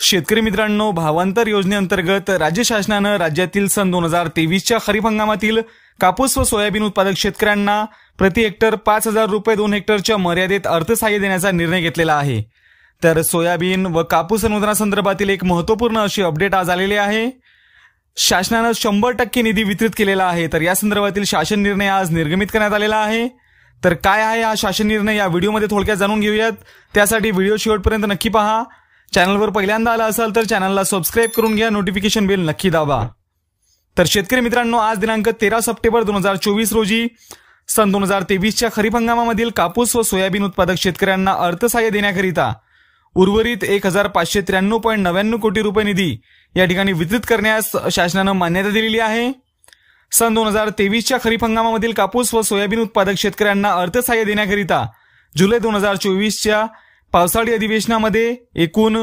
शेतकरी मित्रांनो, भावांतर योजनेअंतर्गत राज्य शासनानं राज्यातील सन 2023च्या खरीप हंगामातील कापूस व सोयाबीन उत्पादक शेतकऱ्यांना प्रति हेक्टर 5,000 रुपये 2 हेक्टरच्या मर्यादेत अर्थसहाय्य देण्याचा निर्णय घेतलेला आहे। तर सोयाबीन व कापूस अनुदानासंदर्भातील एक महत्त्वपूर्ण अशी अपडेट आज आलेली आहे। शासनानं 100% निधी वितरित केलेला आहे। तर या संदर्भातील शासन निर्णय आज निर्गमित करण्यात आलेला आहे। तर काय आहे हा शासन निर्णय या व्हिडिओमध्ये थोडक्यात जाणून घेऊयात। त्यासाठी व्हिडिओ शेवटपर्यंत नक्की पहा। चॅनलवर पहिल्यांदा आला असाल तर चॅनलला सबस्क्राइब करून घ्या, नोटिफिकेशन बेल नक्की दाबा। तर शेतकरी मित्रांनो, आज दिनांक 13 सप्टेंबर 2024 रोजी सन 2023च्या खरीप हंगामामधील कापूस व सोयाबीन उत्पादक शेतकऱ्यांना अर्थसहाय्य देण्याकरिता उर्वरित 1593.99 कोटी रुपये निधी या ठिकाणी वितरित करण्यास शासनानं मान्यता दिलेली आहे। सन 2023च्या खरीप हंगामामधील कापूस व सोयाबीन उत्पादक शेतकऱ्यांना अर्थसहाय्य देण्याकरिता जुलै 2024च्या पावसाळी अधिवेशनामध्ये एकूण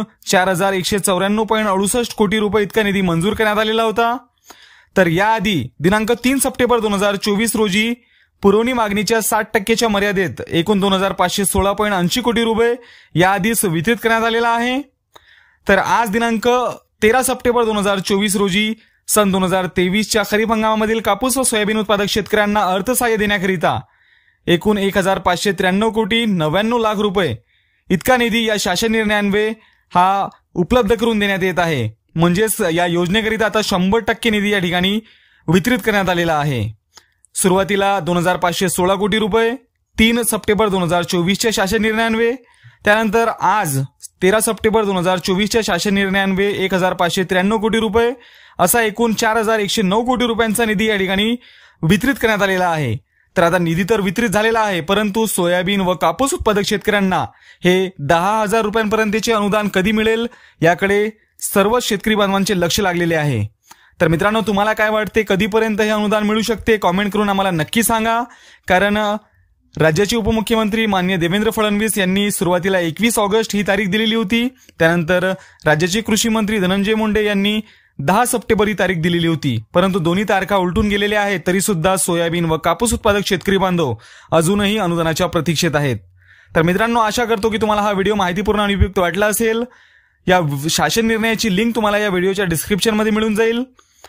4194.68 कोटी रुपये इतका निधी मंजूर करण्यात आलेला होता। तर याआधी दिनांक 3 सप्टेंबर 2024 रोजी पुरवणी मागणीच्या 60%च्या मर्यादेत एकूण 2516.80 कोटी रुपये याआधीच वितरित करण्यात आलेला आहे। तर आज दिनांक 13 सप्टेंबर 2024 रोजी सन 2023च्या खरीप हंगामामधील कापूस व सोयाबीन उत्पादक शेतकऱ्यांना अर्थसहाय्य देण्याकरिता एकूण 1593.99 रुपये इतका निधी या शासन निर्णयान्वये हा उपलब्ध करून देण्यात येत आहे। म्हणजेच या योजनेकरिता आता 100% निधी या ठिकाणी वितरित करण्यात आलेला आहे। सुरुवातीला 2516 कोटी रुपये 3 सप्टेंबर 2024च्या शासन निर्णयान्वये, त्यानंतर आज 13 सप्टेंबर 2024च्या शासन निर्णयान्वये 1593 कोटी रुपये असा एकूण 4109 कोटी रुपयांचा निधी या ठिकाणी वितरित करण्यात आलेला आहे। तर आता निधी तर वितरित झालेला आहे, परंतु सोयाबीन व कापूस उत्पादक शेतकऱ्यांना हे 10,000 रुपयांपर्यंतचे अनुदान कधी मिळेल याकडे सर्व शेतकरी बांधवांचे लक्ष लागलेले आहे। तर मित्रांनो, तुम्हाला काय वाटते, कधीपर्यंत हे अनुदान मिळू शकते? कॉमेंट करून आम्हाला नक्की सांगा। कारण राज्याचे उपमुख्यमंत्री माननीय देवेंद्र फडणवीस यांनी सुरुवातीला 21 ऑगस्ट ही तारीख दिलेली होती। त्यानंतर राज्याचे कृषी मंत्री धनंजय मुंडे यांनी 10 सप्टेंबर ही तारीख दिलेली होती, परंतु दोन्ही तारखा उलटून गेलेल्या आहेत। तरी सुद्धा सोयाबीन व कापूस उत्पादक शेतकरी बांधव अजूनही अनुदानाच्या प्रतीक्षेत आहेत। तर मित्रांनो, आशा करतो की तुम्हाला हा व्हिडिओ माहितीपूर्ण आणि उपयुक्त वाटला असेल। या शासन निर्णयाची लिंक तुम्हाला या व्हिडिओच्या डिस्क्रिप्शन मध्ये मिळून जाईल।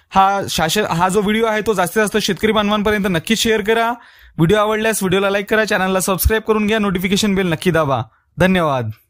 हा जो व्हिडिओ आहे तो जास्तीत जास्त शेतकरी बांधवांपर्यंत नक्की शेअर करा। व्हिडिओ आवडल्यास व्हिडिओला लाईक करा, चॅनलला सबस्क्राइब करून घ्या, नोटिफिकेशन बेल नक्की दाबा। धन्यवाद।